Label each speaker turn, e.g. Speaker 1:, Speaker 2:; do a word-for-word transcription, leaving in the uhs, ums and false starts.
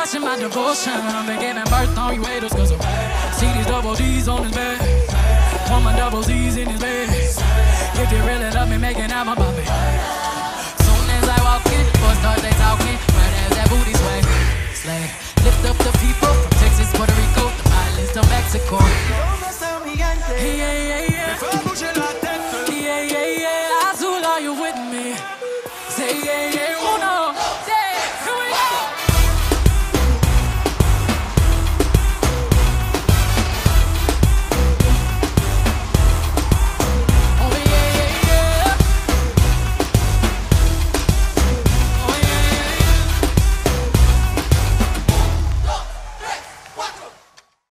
Speaker 1: watching my devotion. I've been giving birth on you haters, cause I see these double D's on his bed. Want my double Z's in his bed. If you really love me, make an album about me. Soon as I walk in, boys start they talking. Right as that booty sway, slay. Lift up the people.